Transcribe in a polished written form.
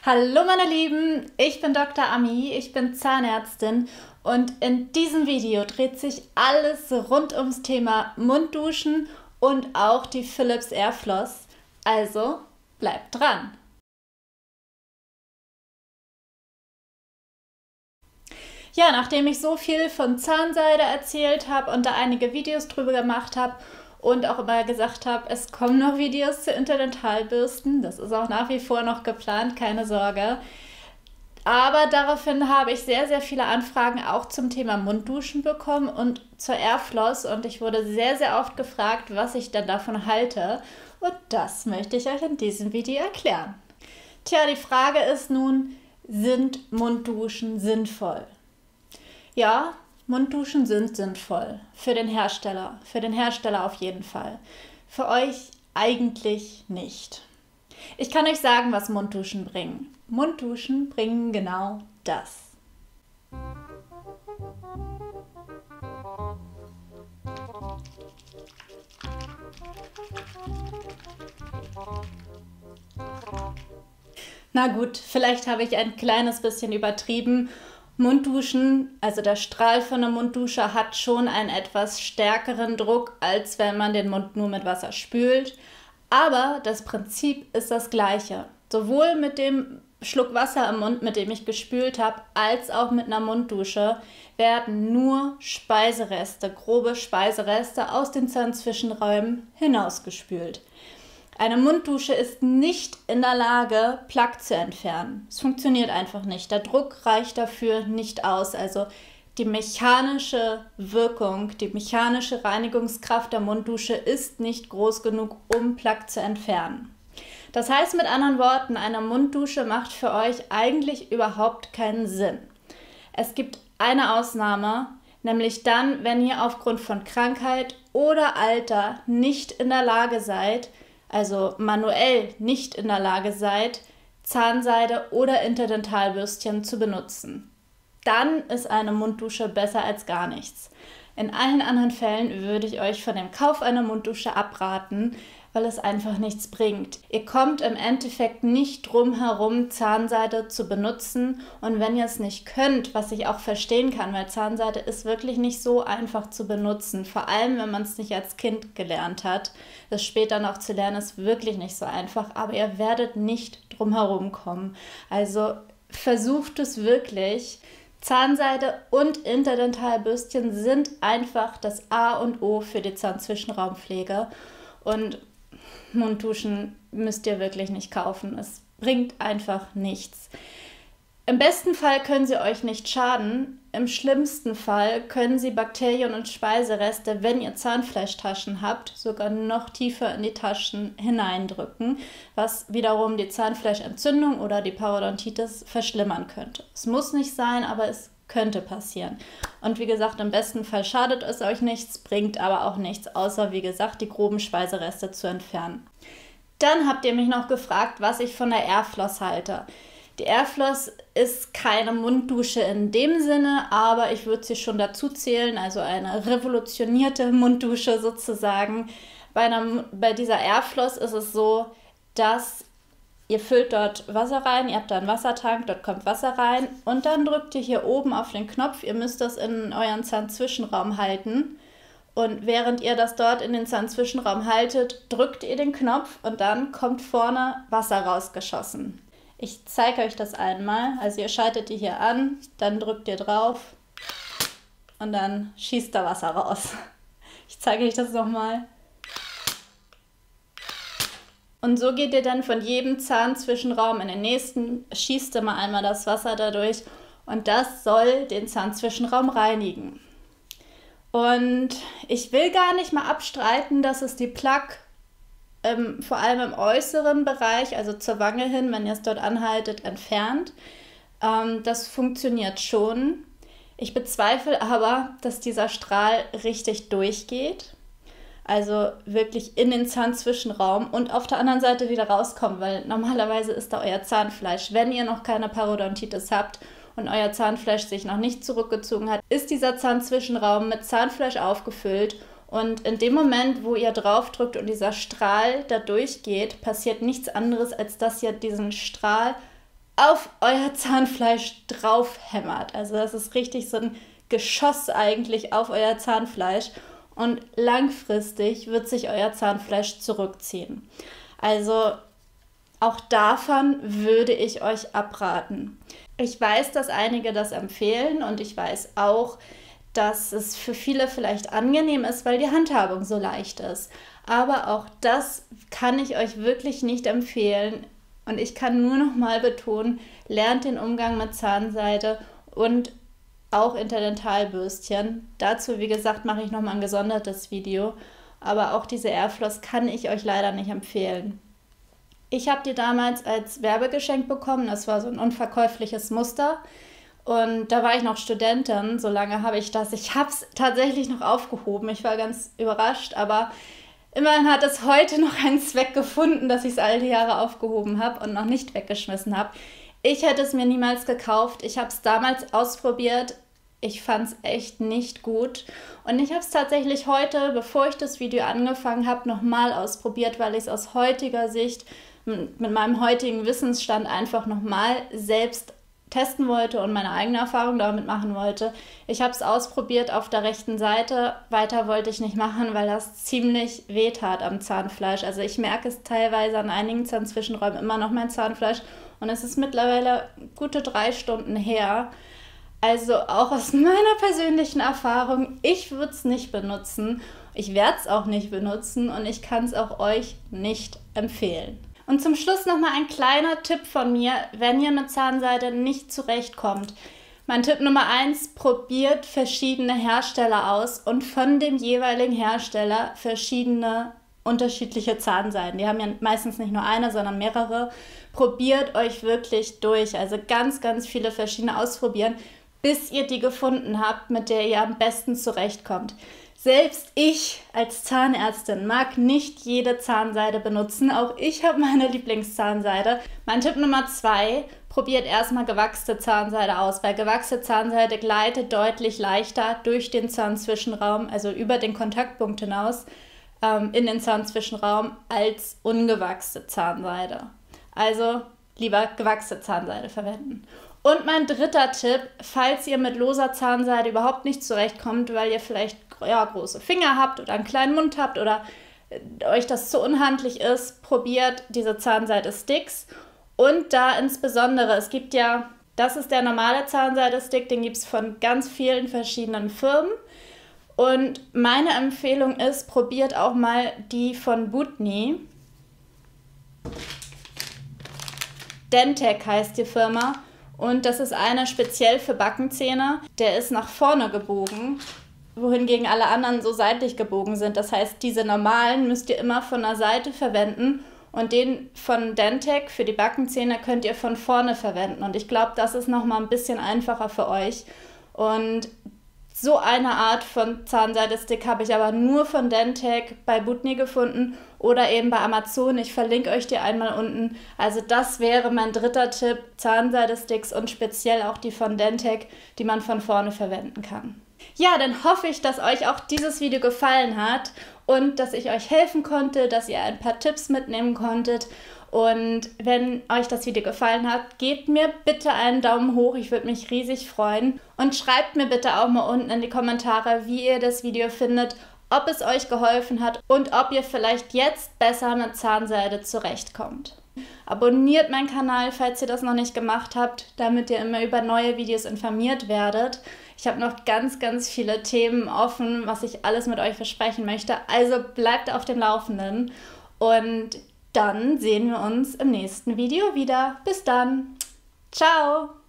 Hallo meine Lieben, ich bin Dr. Ami, ich bin Zahnärztin und in diesem Video dreht sich alles rund ums Thema Mundduschen und auch die Philips Airfloss. Also bleibt dran! Ja, nachdem ich so viel von Zahnseide erzählt habe und da einige Videos drüber gemacht habe und auch immer gesagt habe, es kommen noch Videos zu Interdentalbürsten, das ist auch nach wie vor noch geplant, keine Sorge. Aber daraufhin habe ich sehr, sehr viele Anfragen auch zum Thema Mundduschen bekommen und zur Airfloss und ich wurde sehr, sehr oft gefragt, was ich denn davon halte und das möchte ich euch in diesem Video erklären. Tja, die Frage ist nun, sind Mundduschen sinnvoll? Ja, Mundduschen sind sinnvoll. Für den Hersteller auf jeden Fall. Für euch eigentlich nicht. Ich kann euch sagen, was Mundduschen bringen. Mundduschen bringen genau das. Na gut, vielleicht habe ich ein kleines bisschen übertrieben. Mundduschen, also der Strahl von der Munddusche hat schon einen etwas stärkeren Druck, als wenn man den Mund nur mit Wasser spült. Aber das Prinzip ist das gleiche. Sowohl mit dem Schluck Wasser im Mund, mit dem ich gespült habe, als auch mit einer Munddusche werden nur Speisereste, grobe Speisereste aus den Zahnzwischenräumen hinausgespült. Eine Munddusche ist nicht in der Lage, Plaque zu entfernen. Es funktioniert einfach nicht. Der Druck reicht dafür nicht aus. Also die mechanische Wirkung, die mechanische Reinigungskraft der Munddusche ist nicht groß genug, um Plaque zu entfernen. Das heißt mit anderen Worten, eine Munddusche macht für euch eigentlich überhaupt keinen Sinn. Es gibt eine Ausnahme, nämlich dann, wenn ihr aufgrund von Krankheit oder Alter nicht in der Lage seid, also manuell nicht in der Lage seid, Zahnseide oder Interdentalbürstchen zu benutzen. Dann ist eine Munddusche besser als gar nichts. In allen anderen Fällen würde ich euch von dem Kauf einer Munddusche abraten, weil es einfach nichts bringt. Ihr kommt im Endeffekt nicht drum herum, Zahnseide zu benutzen und wenn ihr es nicht könnt, was ich auch verstehen kann, weil Zahnseide ist wirklich nicht so einfach zu benutzen, vor allem wenn man es nicht als Kind gelernt hat. Das später noch zu lernen ist wirklich nicht so einfach, aber ihr werdet nicht drum herum kommen. Also versucht es wirklich. Zahnseide und Interdentalbürstchen sind einfach das A und O für die Zahnzwischenraumpflege und Mundduschen müsst ihr wirklich nicht kaufen. Es bringt einfach nichts. Im besten Fall können sie euch nicht schaden. Im schlimmsten Fall können sie Bakterien und Speisereste, wenn ihr Zahnfleischtaschen habt, sogar noch tiefer in die Taschen hineindrücken, was wiederum die Zahnfleischentzündung oder die Parodontitis verschlimmern könnte. Es muss nicht sein, aber es könnte passieren. Und wie gesagt, im besten Fall schadet es euch nichts, bringt aber auch nichts, außer wie gesagt, die groben Speisereste zu entfernen. Dann habt ihr mich noch gefragt, was ich von der Airfloss halte. Die Airfloss ist keine Munddusche in dem Sinne, aber ich würde sie schon dazu zählen, also eine revolutionierte Munddusche sozusagen. Bei dieser Airfloss ist es so, dass ihr füllt dort Wasser rein, ihr habt da einen Wassertank, dort kommt Wasser rein und dann drückt ihr hier oben auf den Knopf, ihr müsst das in euren Zahnzwischenraum halten und während ihr das dort in den Zahnzwischenraum haltet, drückt ihr den Knopf und dann kommt vorne Wasser rausgeschossen. Ich zeige euch das einmal, also ihr schaltet die hier an, dann drückt ihr drauf und dann schießt da Wasser raus. Ich zeige euch das nochmal. Und so geht ihr dann von jedem Zahnzwischenraum in den nächsten, schießt immer einmal das Wasser dadurch und das soll den Zahnzwischenraum reinigen. Und ich will gar nicht mal abstreiten, dass es die Plaque vor allem im äußeren Bereich, also zur Wange hin, wenn ihr es dort anhaltet, entfernt. Das funktioniert schon. Ich bezweifle aber, dass dieser Strahl richtig durchgeht. Also wirklich in den Zahnzwischenraum und auf der anderen Seite wieder rauskommen, weil normalerweise ist da euer Zahnfleisch. Wenn ihr noch keine Parodontitis habt und euer Zahnfleisch sich noch nicht zurückgezogen hat, ist dieser Zahnzwischenraum mit Zahnfleisch aufgefüllt. Und in dem Moment, wo ihr draufdrückt und dieser Strahl da durchgeht, passiert nichts anderes, als dass ihr diesen Strahl auf euer Zahnfleisch drauf hämmert. Also das ist richtig so ein Geschoss eigentlich auf euer Zahnfleisch und langfristig wird sich euer Zahnfleisch zurückziehen. Also auch davon würde ich euch abraten. Ich weiß, dass einige das empfehlen und ich weiß auch, dass es für viele vielleicht angenehm ist, weil die Handhabung so leicht ist. Aber auch das kann ich euch wirklich nicht empfehlen. Und ich kann nur noch mal betonen, lernt den Umgang mit Zahnseide und auch Interdentalbürstchen. Dazu, wie gesagt, mache ich noch mal ein gesondertes Video. Aber auch diese Airfloss kann ich euch leider nicht empfehlen. Ich habe die damals als Werbegeschenk bekommen. Das war so ein unverkäufliches Muster. Und da war ich noch Studentin, so lange habe ich das. Ich habe es tatsächlich noch aufgehoben. Ich war ganz überrascht, aber immerhin hat es heute noch einen Zweck gefunden, dass ich es all die Jahre aufgehoben habe und noch nicht weggeschmissen habe. Ich hätte es mir niemals gekauft. Ich habe es damals ausprobiert. Ich fand es echt nicht gut. Und ich habe es tatsächlich heute, bevor ich das Video angefangen habe, nochmal ausprobiert, weil ich es aus heutiger Sicht mit meinem heutigen Wissensstand einfach nochmal selbst testen wollte und meine eigene Erfahrung damit machen wollte. Ich habe es ausprobiert auf der rechten Seite. Weiter wollte ich nicht machen, weil das ziemlich wehtat am Zahnfleisch. Also ich merke es teilweise an einigen Zahnzwischenräumen immer noch mein Zahnfleisch. Und es ist mittlerweile gute 3 Stunden her. Also auch aus meiner persönlichen Erfahrung, ich würde es nicht benutzen. Ich werde es auch nicht benutzen und ich kann es auch euch nicht empfehlen. Und zum Schluss nochmal ein kleiner Tipp von mir, wenn ihr mit Zahnseide nicht zurechtkommt. Mein Tipp Nummer 1, probiert verschiedene Hersteller aus und von dem jeweiligen Hersteller verschiedene unterschiedliche Zahnseiden. Die haben ja meistens nicht nur eine, sondern mehrere. Probiert euch wirklich durch, also ganz, ganz viele verschiedene ausprobieren, bis ihr die gefunden habt, mit der ihr am besten zurechtkommt. Selbst ich als Zahnärztin mag nicht jede Zahnseide benutzen. Auch ich habe meine Lieblingszahnseide. Mein Tipp Nummer 2, probiert erstmal gewachste Zahnseide aus, weil gewachste Zahnseide gleitet deutlich leichter durch den Zahnzwischenraum, also über den Kontaktpunkt hinaus in den Zahnzwischenraum, als ungewachste Zahnseide. Also lieber gewachste Zahnseide verwenden. Und mein dritter Tipp, falls ihr mit loser Zahnseide überhaupt nicht zurechtkommt, weil ihr vielleicht große Finger habt oder einen kleinen Mund habt oder euch das zu unhandlich ist, probiert diese Zahnseide-Sticks. Und da insbesondere, es gibt ja, das ist der normale Zahnseide-Stick, den gibt es von ganz vielen verschiedenen Firmen. Und meine Empfehlung ist, probiert auch mal die von Butni. Dentec heißt die Firma. Und das ist einer speziell für Backenzähne. Der ist nach vorne gebogen, wohingegen alle anderen so seitlich gebogen sind. Das heißt, diese normalen müsst ihr immer von der Seite verwenden und den von Dentec für die Backenzähne könnt ihr von vorne verwenden. Und ich glaube, das ist nochmal ein bisschen einfacher für euch. Und so eine Art von Zahnseide-Stick habe ich aber nur von Dentec bei Butni gefunden oder eben bei Amazon. Ich verlinke euch die einmal unten. Also das wäre mein dritter Tipp, Zahnseide-Sticks und speziell auch die von Dentec, die man von vorne verwenden kann. Ja, dann hoffe ich, dass euch auch dieses Video gefallen hat und dass ich euch helfen konnte, dass ihr ein paar Tipps mitnehmen konntet. Und wenn euch das Video gefallen hat, gebt mir bitte einen Daumen hoch, ich würde mich riesig freuen. Und schreibt mir bitte auch mal unten in die Kommentare, wie ihr das Video findet, ob es euch geholfen hat und ob ihr vielleicht jetzt besser mit Zahnseide zurechtkommt. Abonniert meinen Kanal, falls ihr das noch nicht gemacht habt, damit ihr immer über neue Videos informiert werdet. Ich habe noch ganz, ganz viele Themen offen, was ich alles mit euch besprechen möchte. Also bleibt auf dem Laufenden und dann sehen wir uns im nächsten Video wieder. Bis dann. Ciao.